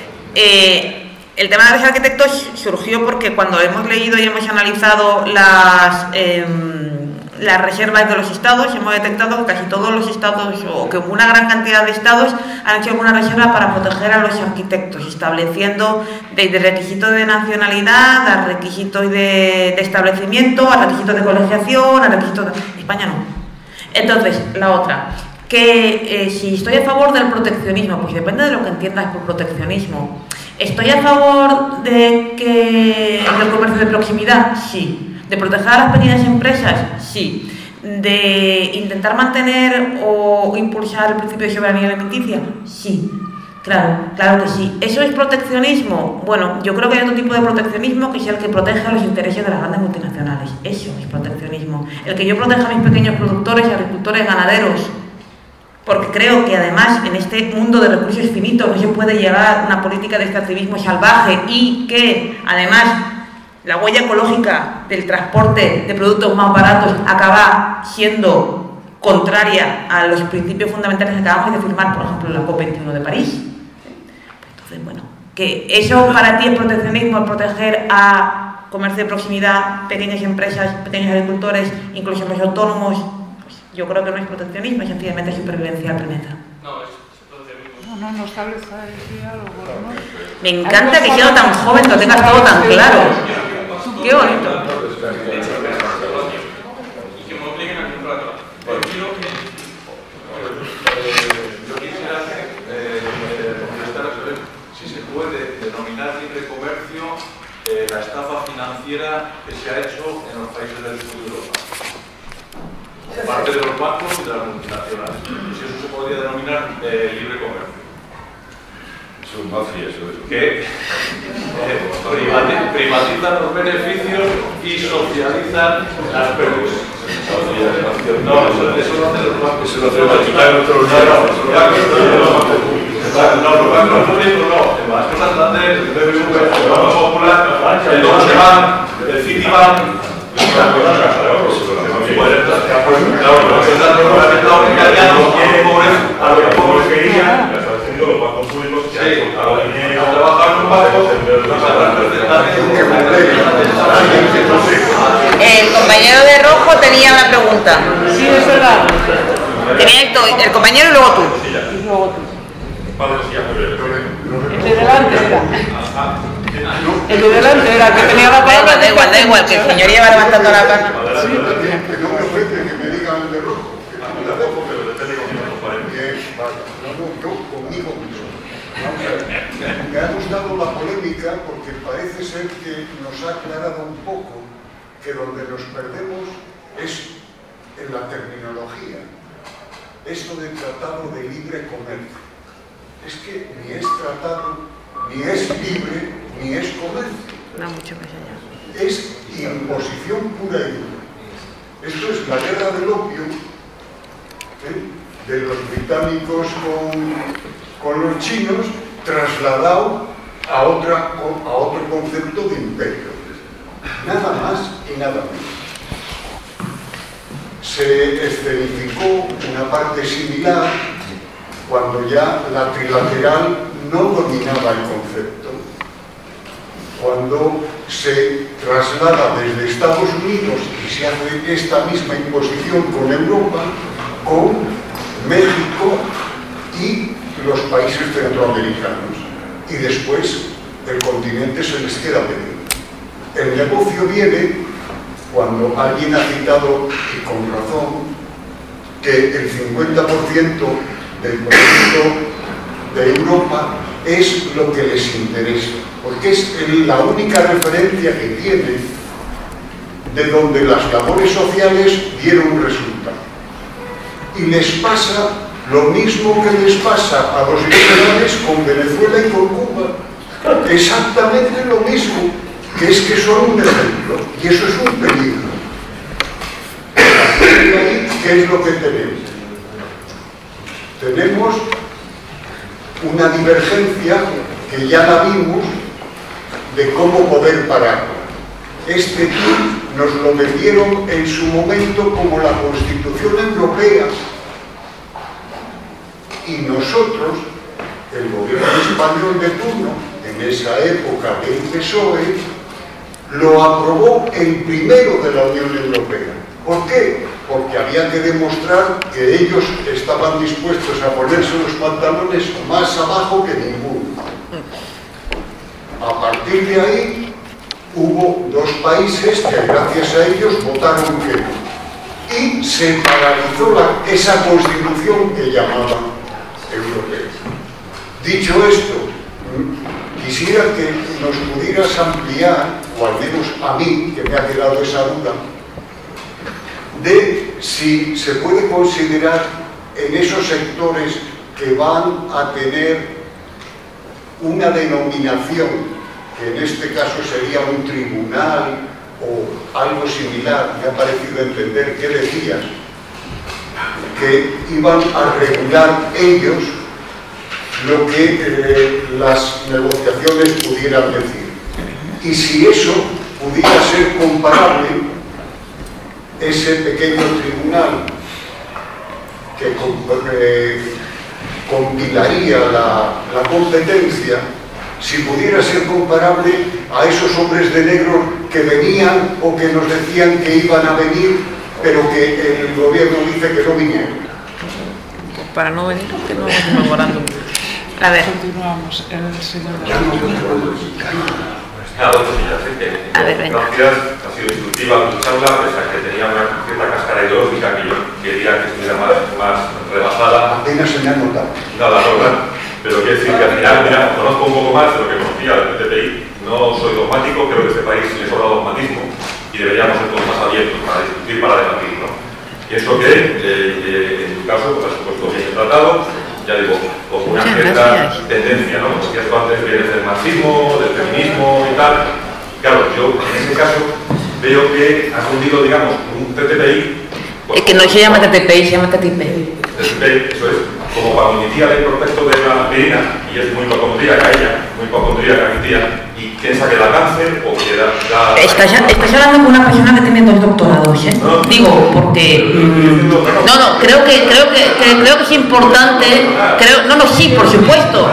El tema de los arquitectos surgió porque cuando hemos leído y hemos analizado las reservas de los estados, hemos detectado que casi todos los estados, o que una gran cantidad de estados, han hecho alguna reserva para proteger a los arquitectos, estableciendo desde requisitos de nacionalidad, a requisitos de establecimiento, a requisitos de colegiación, a requisitos de... España no. Entonces, la otra, que si estoy a favor del proteccionismo, pues depende de lo que entiendas por proteccionismo. ¿Estoy a favor del comercio de proximidad? Sí. ¿De proteger a las pequeñas empresas? Sí. ¿De intentar mantener o impulsar el principio de soberanía alimenticia? Sí. Claro que sí. ¿Eso es proteccionismo? Bueno, yo creo que hay otro tipo de proteccionismo que es el que protege a los intereses de las grandes multinacionales. Eso es proteccionismo. El que yo proteja a mis pequeños productores, agricultores, ganaderos. Porque creo que además en este mundo de recursos finitos no se puede llevar una política de extractivismo salvaje y que además la huella ecológica del transporte de productos más baratos acaba siendo contraria a los principios fundamentales que acabamos de firmar, por ejemplo, en la COP21 de París. Entonces, bueno, que eso para ti es proteccionismo, proteger a comercio de proximidad, pequeñas empresas, pequeños agricultores, incluso los autónomos. Yo creo que no es proteccionismo, es sencillamente supervivencia del planeta. No, es proteccionismo. No establece ese diálogo, ¿no? Me encanta que siendo tan joven lo tengas todo tan claro. Qué bonito. Y que me obliguen a comprar. Yo quisiera contestar a saber si se puede denominar libre comercio la estafa financiera que se ha hecho en los países del sur de Europa. Parte de los bancos y de las multinacionales. Si eso se podría denominar libre comercio. Son mafias, Que privatizan los beneficios y socializan las pérdidas. No, eso lo hacen los bancos. Eso lo privatizaron otros No, los bancos públicos no. Las cosas grandes, el BBV, el Banco Popular, el Deutsche Bank, el Citibank. El compañero de rojo tenía una pregunta. Sí, es verdad. Tenía el compañero y luego tú. Y luego tú. El de delante era. El de delante era que tenía la palabra. Da igual, que el señor iba levantando la mano. Que no me ofrece que me digan el de rojo. Yo conmigo mismo. Me ha gustado la polémica porque parece ser que nos ha aclarado un poco que donde nos perdemos es en la terminología. Esto de tratado de libre comercio. Es que ni es tratado, ni es libre, ni es comercio. No, mucho más allá. Es imposición pura y dura. Esto es la guerra del opio de los británicos con los chinos trasladado a otro concepto de imperio. Nada más y nada menos. Se escenificó una parte similar cuando ya la trilateral no dominaba el concepto, cuando se traslada desde Estados Unidos y se hace esta misma imposición con Europa, con México y los países centroamericanos. Y después el continente se les queda pedir. El negocio viene cuando alguien ha citado, y con razón, que el 50% del producto de Europa es lo que les interesa, porque es la única referencia que tienen de donde las labores sociales dieron resultado. Y les pasa lo mismo que les pasa a los liberales con Venezuela y con Cuba. Exactamente lo mismo. que es que son un ejemplo, y eso es un peligro. ¿Qué es lo que tenemos? Tenemos una divergencia que ya la vimos de cómo poder pararlo. Este PIB nos lo vendieron en su momento como la Constitución Europea y nosotros, el gobierno español de turno, en esa época del PSOE, lo aprobó el primero de la Unión Europea. ¿Por qué? Porque había que demostrar que ellos estaban dispuestos a ponerse los pantalones más abajo que ninguno. A partir de ahí, hubo dos países que gracias a ellos votaron que no. Y se paralizó esa constitución que llamaban europea. Dicho esto, quisiera que nos pudieras ampliar, o al menos a mí, que me ha quedado esa duda, de si se puede considerar en esos sectores que van a tener una denominación, que en este caso sería un tribunal o algo similar, me ha parecido entender que decías, que iban a regular ellos lo que las negociaciones pudieran decir. Y si eso pudiera ser comparable, ese pequeño tribunal que compilaría la competencia, si pudiera ser comparable a esos hombres de negro que venían o que nos decían que iban a venir, pero que el gobierno dice que no vinieron. Para no venir, que no vamos mejorando. A ver. Continuamos. El señor A ver, venga. Gracias, ha sido instructiva tu charla, pese a que tenía una cierta cáscara ideológica que yo quería que estuviera más rebajada. Apenas se me ha notado. Nada, pero quiero decir que al final, mira, conozco un poco más de lo que conocía del PTPI, no soy dogmático, creo que este país le sobra dogmatismo y deberíamos ser todos más abiertos para discutir, para debatir, ¿no? Pienso que, en tu caso, pues has puesto bien el tratado, ya digo, con una cierta tendencia, ¿no? Como decías tú antes, vienes del marxismo, del feminismo y tal. Claro, yo en ese caso veo que has hundido, digamos, un TTPI. Es que no se llama TTPI, se llama TTIP. TTPI, eso es, como cuando mi tía lee el prospecto de la aspirina y es muy hipocondríaca ella, muy hipocondríaca mi tía, y piensa que da cáncer o que da... Estás hablando con una persona que tiene 2 doctorados, ¿eh? No, digo, porque... No, creo que es importante... Sí, por supuesto.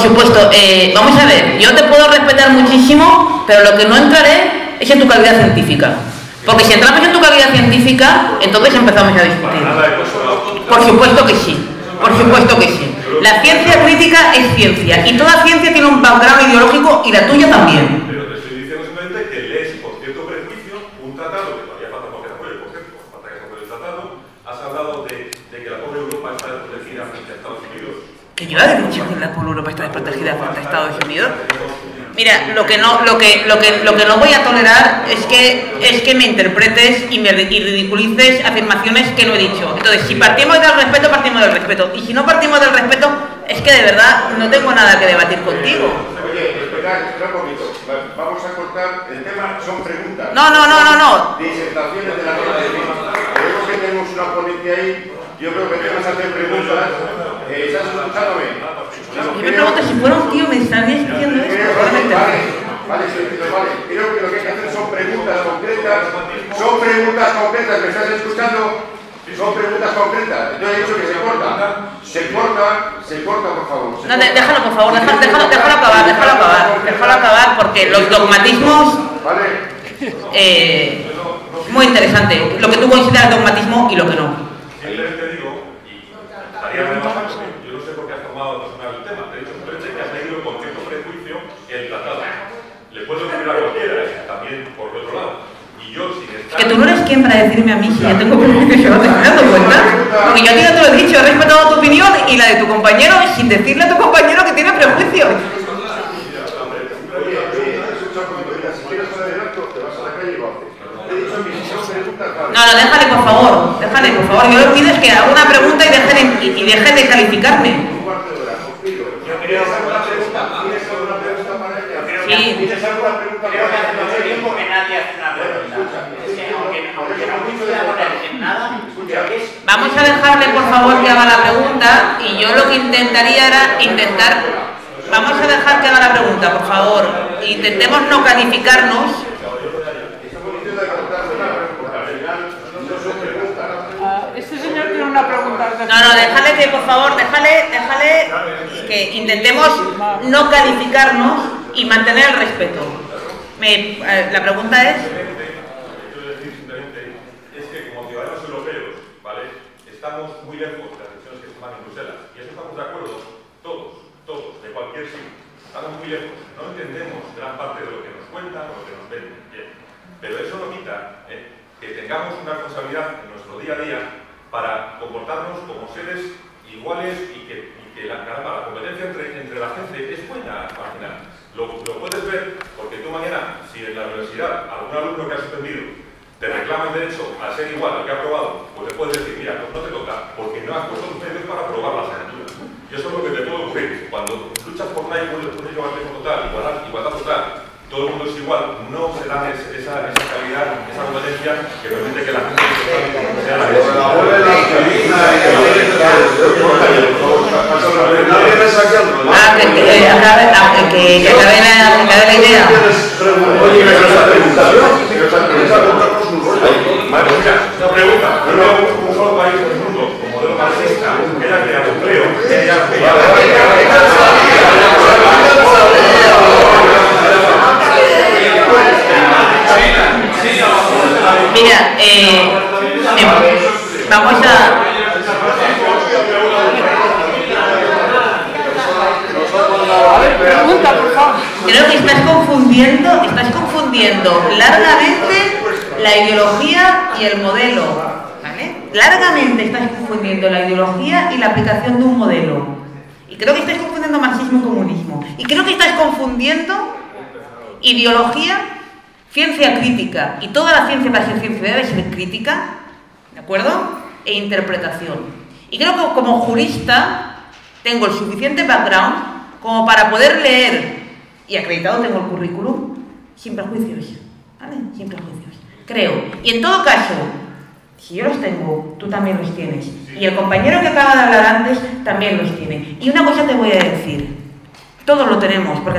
Vamos a ver, yo te puedo respetar muchísimo, pero lo que no entraré es en tu calidad científica. Porque si entramos en tu calidad científica, entonces empezamos a discutir. Por supuesto que sí. Por supuesto que sí. La ciencia crítica es ciencia y toda ciencia tiene un background ideológico y la tuya también. Pero te estoy diciendo simplemente que lees por cierto prejuicio un tratado que todavía falta por que se apruebe, por cierto, falta que se apruebe el tratado. Has hablado de que la pobre Europa está desprotegida frente a Estados Unidos. Que yo he dicho que la pobre Europa está desprotegida frente a Estados Unidos. Mira, lo que no voy a tolerar es que me interpretes y ridiculices afirmaciones que no he dicho. Entonces, si partimos del respeto, partimos del respeto. Y si no partimos del respeto, es que de verdad no tengo nada que debatir contigo. Oye, espera un poquito. Vamos a cortar. El tema son preguntas. No. Disertaciones de la gente. Creo que tenemos una ponencia ahí. Yo creo que tenemos que hacer preguntas. ¿Estás escuchándome? Yo me pregunto si fuera un tío me estaría diciendo esto. Vale. Creo que lo que hay que hacer son preguntas concretas. Son preguntas concretas, ¿me estás escuchando? Son preguntas concretas. Yo he dicho que se corta. Se corta, por favor. No, déjalo, por favor, déjalo acabar, porque los dogmatismos... muy interesante. Lo que tú consideras dogmatismo y lo que no. Simplemente digo, y estaría rebajando, yo no sé por qué has tomado personal el tema, te he dicho simplemente que has leído con cierto prejuicio el tratado. Le puedo decir a cualquiera, también por otro lado. Y yo, sin estar... Que tú no eres quien para decirme a mí si yo tengo prejuicios, ¿no te estás dando cuenta? Porque yo a ti no te lo he dicho, he respetado tu opinión y la de tu compañero sin decirle a tu compañero que tiene prejuicios. No, déjale por favor. Yo lo que pido es que haga una pregunta y deje de calificarme. Yo quería hacer una pregunta. ¿Tienes alguna pregunta para ella? ¿Tienes alguna pregunta? Creo que hace mucho tiempo que nadie hace una pregunta. Es que aunque no coincida con él en nada, vamos a dejarle, por favor, que haga la pregunta, y yo lo que intentaría era vamos a dejar que haga la pregunta, por favor. Intentemos no calificarnos. Este señor tiene una pregunta. No, déjale que, por favor, déjale que intentemos no calificarnos y mantener el respeto. La pregunta es... Estamos muy lejos de las decisiones que se toman en Bruselas, y eso estamos de acuerdo todos, de cualquier sitio. Estamos muy lejos, no entendemos gran parte de lo que nos cuentan o lo que nos venden, bien. Pero eso no quita que tengamos una responsabilidad en nuestro día a día para comportarnos como seres iguales y que la competencia entre la gente es buena al final. Lo puedes ver porque tú mañana, si en la universidad algún alumno que ha suspendido te reclama el derecho a ser igual al que ha aprobado, pues le puedes decir, mira, no te toca, porque no has puesto tus medios para aprobar la asignatura. Y eso es lo que te puede ocurrir. Cuando luchas por una igualdad total, todo el mundo es igual, no se da esa calidad, esa competencia que permite que la gente sea la que acabe la idea. Una pregunta, un solo país del mundo, como modelo marxista, que haya creado empleo, mira, vamos a... Pregunta, por favor. Creo que estás confundiendo largamente la ideología y el modelo, ¿vale? Largamente estás confundiendo la ideología y la aplicación de un modelo. Y creo que estás confundiendo marxismo y comunismo. Y creo que estás confundiendo ideología, ciencia crítica. Y toda la ciencia, para ser ciencia, debe ser crítica, ¿de acuerdo? E interpretación. Y creo que como jurista tengo el suficiente background como para poder leer, y acreditado tengo el currículum, sin prejuicios, ¿vale? Sin prejuicios. Creo. Y en todo caso, si yo los tengo, tú también los tienes. Y el compañero que acaba de hablar antes también los tiene. Y una cosa te voy a decir. Todos lo tenemos, porque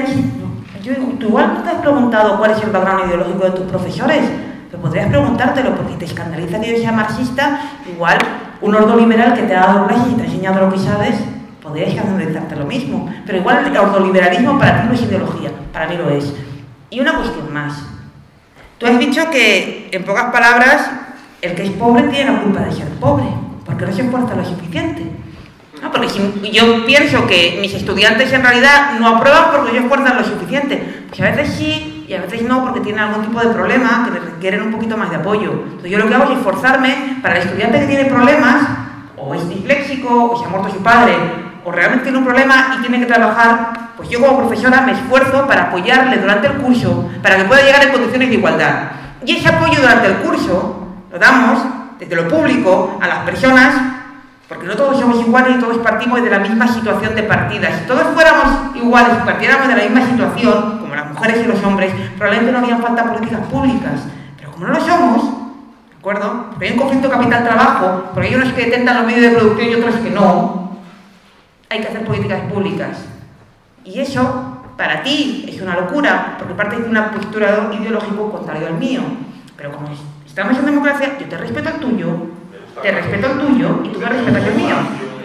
tú igual no te has preguntado cuál es el background ideológico de tus profesores, pero podrías preguntártelo, porque te escandaliza que yo sea marxista. Igual un ordoliberal que te ha dado clases y te ha enseñado lo que sabes, podrías escandalizarte lo mismo. Pero igual el ordoliberalismo para ti no es ideología, para mí lo es. Y una cuestión más. Tú has dicho que, en pocas palabras, el que es pobre tiene la culpa de ser pobre, porque no se esfuerza lo suficiente. ¿No? Porque si yo pienso que mis estudiantes en realidad no aprueban porque ellos esfuerzan lo suficiente, pues a veces sí y a veces no, porque tienen algún tipo de problema que les requieren un poquito más de apoyo. Entonces yo lo que hago es esforzarme para el estudiante que tiene problemas, o es disléxico, o se ha muerto su padre, o realmente tiene un problema y tiene que trabajar, pues yo como profesora me esfuerzo para apoyarle durante el curso para que pueda llegar en condiciones de igualdad. Y ese apoyo durante el curso lo damos desde lo público a las personas, porque no todos somos iguales y todos partimos de la misma situación de partida. Si todos fuéramos iguales y partiéramos de la misma situación, como las mujeres y los hombres, probablemente no harían falta políticas públicas. Pero como no lo somos, ¿de acuerdo? Porque hay un conflicto capital-trabajo, porque hay unos que detentan los medios de producción y otros que no, hay que hacer políticas públicas. Y eso, para ti, es una locura, porque parte de una postura ideológico contrario al mío. Pero como estamos en democracia, yo te respeto el tuyo, te respeto el tuyo, y tú me respetas el mío.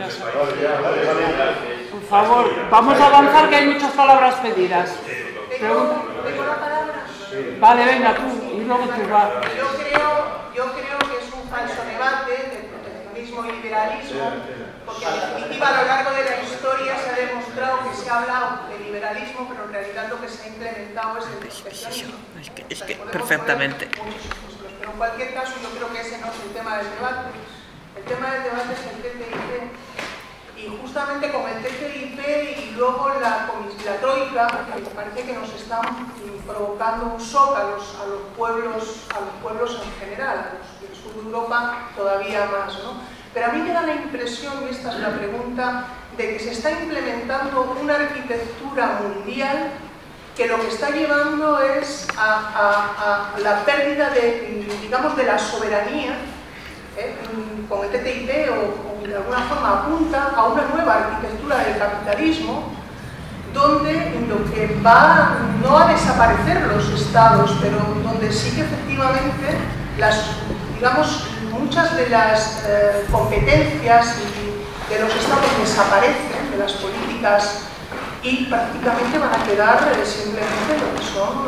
Por favor, vamos a avanzar, que hay muchas palabras pedidas. Pregunta. Vale, venga, tú, y luego tú vas. Yo creo que es un falso debate de proteccionismo y liberalismo, porque en definitiva a lo largo de la historia se ha demostrado que se ha hablado de liberalismo, pero en realidad lo que se ha implementado es el proteccionismo. Es que perfectamente. Pero en cualquier caso yo creo que ese no es el tema del debate. El tema del debate es el TTIP. Y justamente con el TTIP y luego la troika, que parece que nos están provocando un shock a los pueblos en general, a los del sur de Europa todavía más, ¿no? Pero a mí me da la impresión, y esta es la pregunta, de que se está implementando una arquitectura mundial que lo que está llevando es a la pérdida de, digamos, de la soberanía, con el TTIP o de alguna forma apunta a una nueva arquitectura del capitalismo, donde lo que va no a desaparecer los estados, pero donde sí que efectivamente digamos, muchas de las competencias de los estados desaparecen, de las políticas, y prácticamente van a quedar simplemente lo que son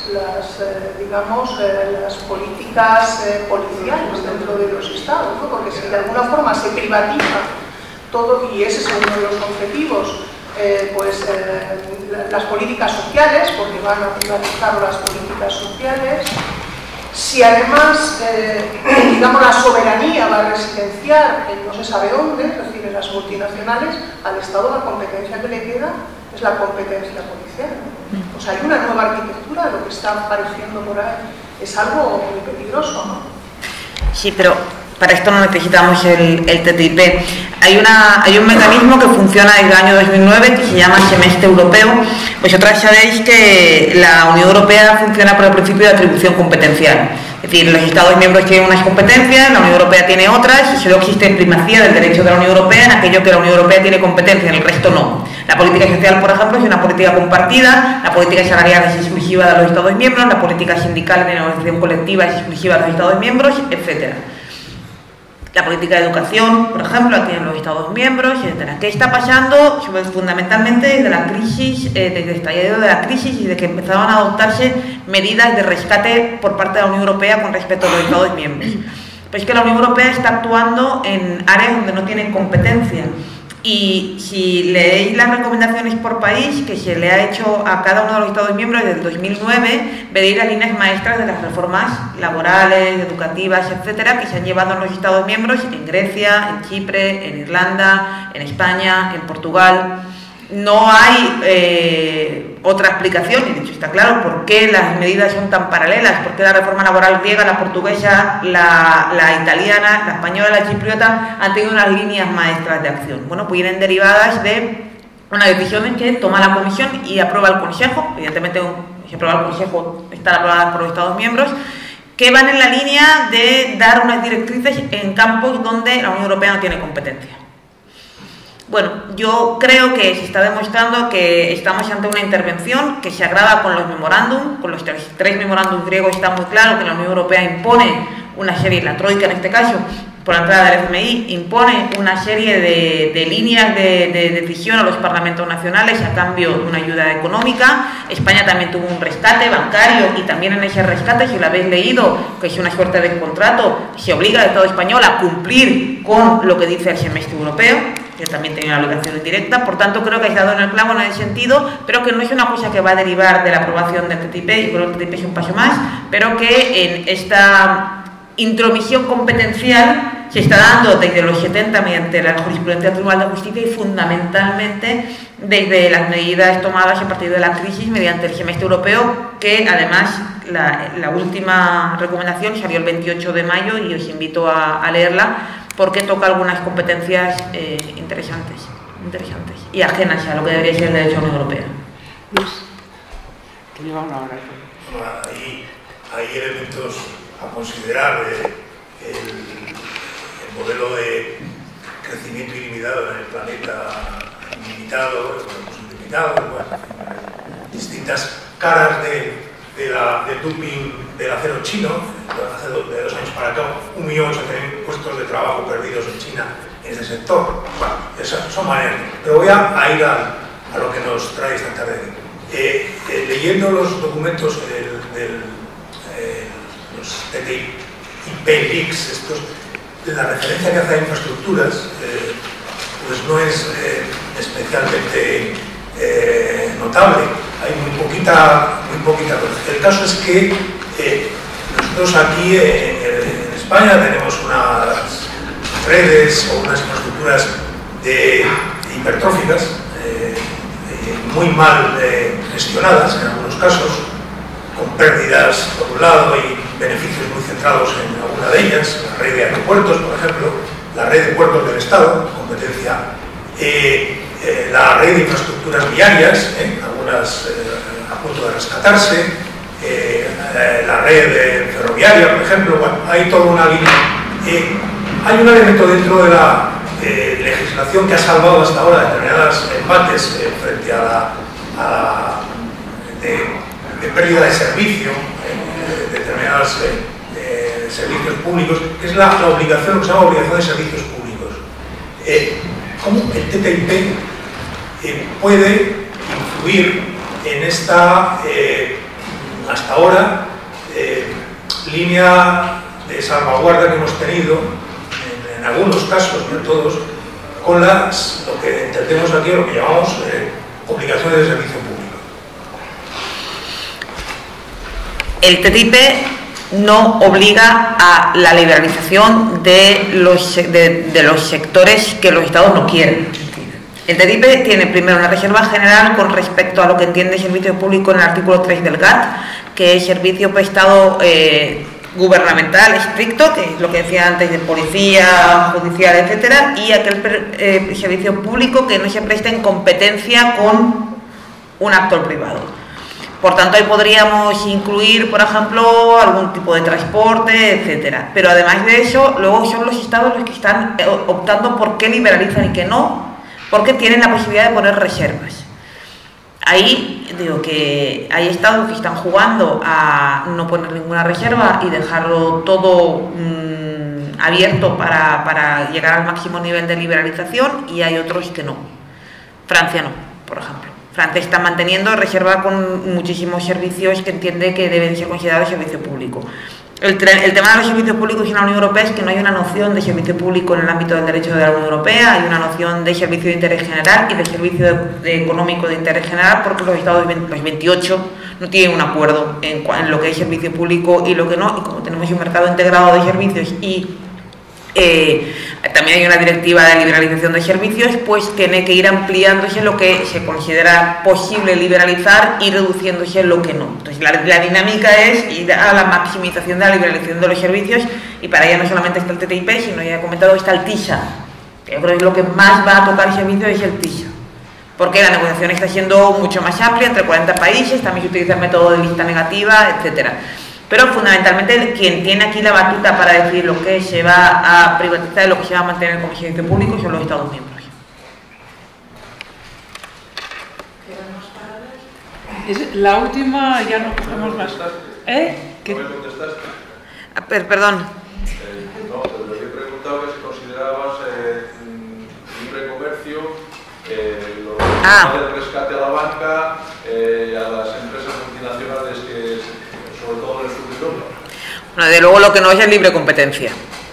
las políticas policiales dentro de los estados, ¿no? Porque si de alguna forma se privatiza todo, y ese es uno de los objetivos, las políticas sociales, porque van a privatizar las políticas sociales. Si además, digamos, la soberanía va a residenciar en no se sabe dónde, es decir, en las multinacionales, al Estado la competencia que le queda es la competencia policial, ¿no? O sea, hay una nueva arquitectura de lo que está apareciendo por ahí. Es algo muy peligroso, ¿no? Sí, pero para esto no necesitamos el TTIP. Hay un mecanismo que funciona desde el año 2009 que se llama Semestre Europeo. Vosotras sabéis que la Unión Europea funciona por el principio de atribución competencial. Es decir, los Estados miembros tienen unas competencias, la Unión Europea tiene otras, y solo existe primacía del derecho de la Unión Europea en aquello que la Unión Europea tiene competencia, en el resto no. La política social, por ejemplo, es una política compartida, la política salarial es exclusiva de los Estados miembros, la política sindical de negociación colectiva es exclusiva de los Estados miembros, etc. La política de educación, por ejemplo, la tienen los Estados miembros, etc. ¿Qué está pasando? Fundamentalmente desde la crisis, desde el estallido de la crisis y desde que empezaron a adoptarse medidas de rescate por parte de la Unión Europea con respecto a los Estados miembros. Pues es que la Unión Europea está actuando en áreas donde no tiene competencia. Y si leéis las recomendaciones por país que se le ha hecho a cada uno de los Estados miembros desde el 2009, veréis las líneas maestras de las reformas laborales, educativas, etcétera, que se han llevado en los Estados miembros en Grecia, en Chipre, en Irlanda, en España, en Portugal. No hay otra explicación, y de hecho está claro por qué las medidas son tan paralelas, por qué la reforma laboral griega, la portuguesa, la italiana, la española, la chipriota han tenido unas líneas maestras de acción. Bueno, pues vienen derivadas de unas decisiones que toma la Comisión y aprueba el Consejo. Evidentemente, si aprueba el Consejo, están aprobadas por los Estados miembros, que van en la línea de dar unas directrices en campos donde la Unión Europea no tiene competencia. Bueno, yo creo que se está demostrando que estamos ante una intervención que se agrava con los memorándum, con los tres memorándum griegos está muy claro que la Unión Europea impone una serie, la Troika en este caso, por la entrada del FMI, impone una serie de líneas de decisión a los parlamentos nacionales a cambio de una ayuda económica. España también tuvo un rescate bancario y también en ese rescate, si lo habéis leído, que es una suerte de contrato, se obliga al Estado español a cumplir con lo que dice el semestre europeo, que también tiene una obligación indirecta. Por tanto, creo que ha dado en el clavo en ese sentido, pero que no es una cosa que va a derivar de la aprobación del TTIP, y creo que el TTIP es un paso más, pero que en esta intromisión competencial se está dando desde los 70 mediante la jurisprudencia del Tribunal de Justicia y fundamentalmente desde las medidas tomadas a partir de la crisis mediante el semestre europeo, que además la última recomendación salió el 28 de mayo y os invito a leerla porque toca algunas competencias interesantes y ajenas a lo que debería ser el derecho de la Unión Europea. Hay elementos a considerar. El modelo de crecimiento ilimitado en el planeta ilimitado, distintas caras del dumping del acero chino. Hace 2 años para acá, 1.800.000 puestos de trabajo perdidos en China en ese sector. Bueno, esas son maneras. Pero voy a ir a lo que nos trae esta tarde. Leyendo los documentos los TTIP leaks, la referencia que hace a infraestructuras pues no es especialmente notable. Hay muy poquita cosa. El caso es que nosotros aquí en España tenemos unas redes o unas infraestructuras hipertróficas muy mal gestionadas en algunos casos, con pérdidas por un lado y beneficios muy centrados en alguna de ellas, la red de aeropuertos, por ejemplo, la red de puertos del Estado, competencia, la red de infraestructuras viarias, algunas a punto de rescatarse, la red ferroviaria, por ejemplo. Bueno, hay toda una línea. Hay un elemento dentro de la legislación que ha salvado hasta ahora determinados embates frente a la de pérdida de servicio, determinados servicios públicos, que es la obligación, lo que se llama obligación de servicios públicos. ¿Cómo el TTIP puede influir en esta, hasta ahora, línea de salvaguarda que hemos tenido, en algunos casos, no en todos, con lo que entendemos aquí, lo que llamamos obligaciones de servicio público? El TTIP no obliga a la liberalización de los sectores que los estados no quieren. El TTIP tiene primero una reserva general con respecto a lo que entiende servicio público en el artículo 3 del GATT, que es servicio prestado gubernamental estricto, que es lo que decía antes de policía, judicial, etcétera, y aquel servicio público que no se presta en competencia con un actor privado. Por tanto, ahí podríamos incluir, por ejemplo, algún tipo de transporte, etcétera. Pero además de eso, luego son los estados los que están optando por qué liberalizan y qué no, porque tienen la posibilidad de poner reservas. Ahí digo que hay estados que están jugando a no poner ninguna reserva y dejarlo todo abierto para llegar al máximo nivel de liberalización, y hay otros que no. Francia no, por ejemplo. Francia está manteniendo reserva con muchísimos servicios que entiende que deben ser considerados servicio público. El tema de los servicios públicos en la Unión Europea es que no hay una noción de servicio público en el ámbito del derecho de la Unión Europea, hay una noción de servicio de interés general y de servicio económico de interés general, porque los estados, los 28, no tienen un acuerdo en lo que es servicio público y lo que no, y como tenemos un mercado integrado de servicios y también hay una directiva de liberalización de servicios, pues tiene que ir ampliándose lo que se considera posible liberalizar y reduciéndose lo que no. Entonces la dinámica es ir a la maximización de la liberalización de los servicios, y para ella no solamente está el TTIP, sino ya he comentado, está el TISA. Yo creo que lo que más va a tocar servicios es el TISA, porque la negociación está siendo mucho más amplia, entre 40 países, también se utiliza el método de lista negativa, etcétera. Pero fundamentalmente quien tiene aquí la batuta para decir lo que se va a privatizar y lo que se va a mantener como servicio público son los Estados miembros. La última, ya no cogemos más. ¿Qué? ¿No me contestaste? Perdón. No, pero lo que he preguntado es si considerabas libre comercio, el rescate a la banca, a las empresas multinacionales que, sobre todo en el sur de Europa. Bueno, de luego lo que no es libre competencia.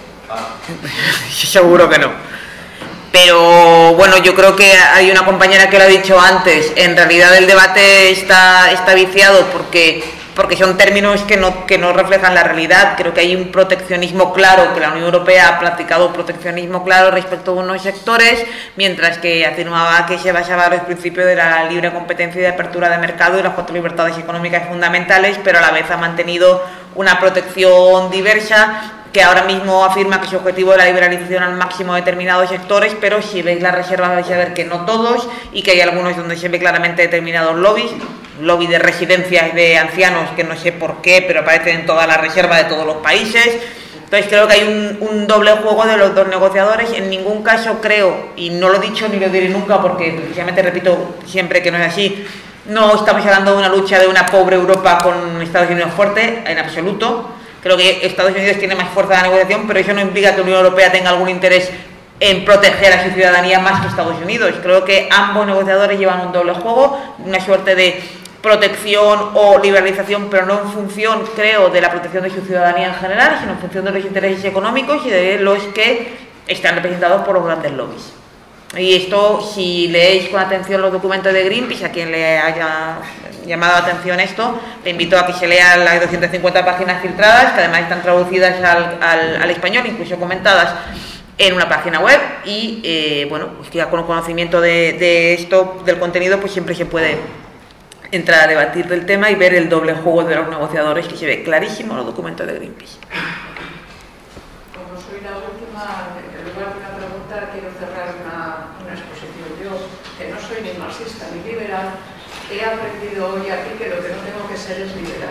Seguro que no. Pero bueno, yo creo que hay una compañera que lo ha dicho antes, en realidad el debate está viciado porque son términos que no reflejan la realidad. Creo que hay un proteccionismo claro, que la Unión Europea ha practicado un proteccionismo claro respecto a unos sectores, mientras que afirmaba que se basaba en los principios de la libre competencia y de apertura de mercado y las 4 libertades económicas fundamentales, pero a la vez ha mantenido una protección diversa, que ahora mismo afirma que su objetivo es la liberalización al máximo de determinados sectores, pero si veis las reservas vais a ver que no todos, y que hay algunos donde se ve claramente determinados lobbies, lobby de residencias de ancianos, que no sé por qué, pero aparecen en toda la reserva de todos los países. Entonces creo que hay un doble juego de los dos negociadores. En ningún caso creo, y no lo he dicho ni lo diré nunca, porque precisamente repito siempre que no es así, no estamos hablando de una lucha de una pobre Europa con Estados Unidos fuerte, en absoluto. Creo que Estados Unidos tiene más fuerza de la negociación, pero eso no implica que la Unión Europea tenga algún interés en proteger a su ciudadanía más que Estados Unidos. Creo que ambos negociadores llevan un doble juego, una suerte de protección o liberalización, pero no en función, creo, de la protección de su ciudadanía en general, sino en función de los intereses económicos y de los que están representados por los grandes lobbies. Y esto, si leéis con atención los documentos de Greenpeace, a quien le haya llamado la atención esto, le invito a que se lean las 250 páginas filtradas, que además están traducidas al español, incluso comentadas en una página web, y bueno, pues que ya con conocimiento de esto, del contenido, pues siempre se puede entrar a debatir del tema y ver el doble juego de los negociadores, que se ve clarísimo en los documentos de Greenpeace. Como soy la última, en lugar de una pregunta, quiero cerrar una exposición. Yo, que no soy ni marxista ni liberal, he aprendido hoy aquí que lo que no tengo que ser es liberal.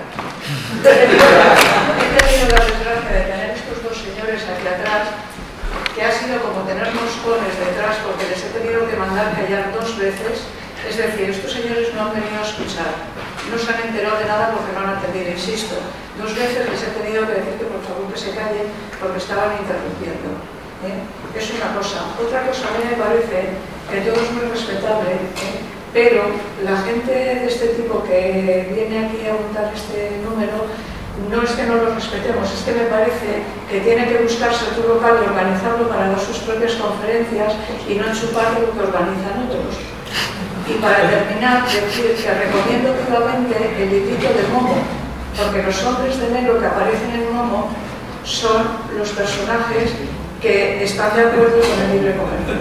He tenido la desgracia de tener estos dos señores aquí atrás, que ha sido como tener moscones detrás, porque les he tenido que mandar callar 2 veces. Es decir, estos señores no han venido a escuchar, no se han enterado de nada porque no han atendido, insisto. 2 veces les he tenido que decir que por favor que se callen porque estaban interrumpiendo. Es una cosa. Otra cosa, a mí me parece que todo es muy respetable, pero la gente de este tipo que viene aquí a montar este número, no es que no lo respetemos, es que me parece que tiene que buscarse otro local y organizarlo para dar sus propias conferencias y no chupar lo que organizan otros. Y para terminar, decir que recomiendo vivamente el librito de Momo, porque los hombres de negro que aparecen en Momo son los personajes que están de acuerdo con el libre comercio.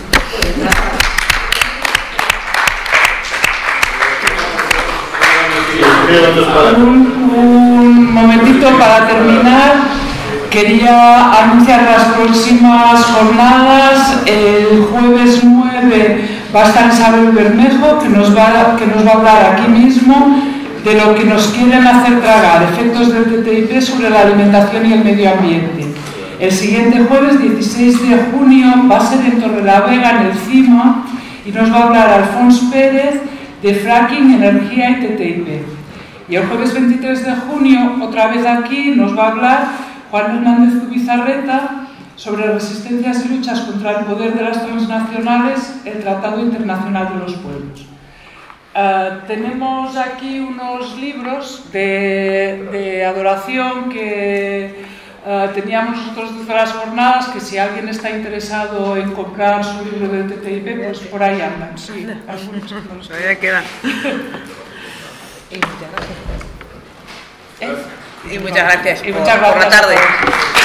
Un momentito para terminar. Quería anunciar las próximas jornadas. El jueves 9 va a estar Isabel Bermejo, que nos va a hablar aquí mismo de lo que nos quieren hacer tragar, efectos del TTIP sobre la alimentación y el medio ambiente. El siguiente jueves, 16 de junio, va a ser en Torrelavega, en el CIMA, y nos va a hablar Alfons Pérez de fracking, energía y TTIP. Y el jueves 23 de junio, otra vez aquí, nos va a hablar Juan Hernández Zubizarreta sobre resistencias y luchas contra el poder de las transnacionales, el Tratado Internacional de los Pueblos. Tenemos aquí unos libros de adoración que teníamos nosotros desde las jornadas, que si alguien está interesado en comprar su libro del TTIP, pues por ahí andan. Sí, algunos. Todavía quedan. Y muchas gracias por la tarde.